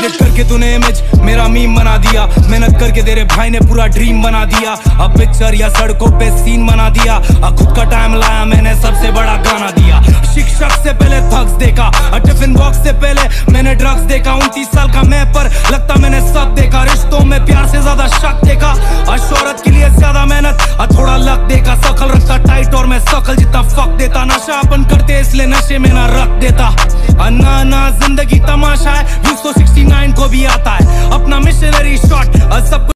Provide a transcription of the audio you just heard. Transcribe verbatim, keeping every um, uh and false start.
Delete करके तूने image मेरा मीम बना दिया, मेहनत करके तेरे भाई ने पूरा ड्रीम बना दिया। अब पिक्चर या सड़कों पे सीन बना दिया, अब खुद का टाइम लाया मैंने सबसे बड़ा गाना दिया। शिक्षक से पहले थक्स देखा, टिफिन बॉक्स से पहले मैंने ड्रग्स देखा। उनतीस साल का मैं पर लगता मैंने सब देखा, रिश्तों में प्यार से ज्यादा शक देखा, और शोहरत के लिए ज्यादा मेहनत और थोड़ा लक देखा। शकल रखता टाइट और मैं शकल जितना फक देता, नशा अपन करते इसलिए नशे में ना रख देता। ना ना जिंदगी तमाशा है, यूं तो सिक्सटी नाइन को भी आता है अपना मिशनरी शॉट। सब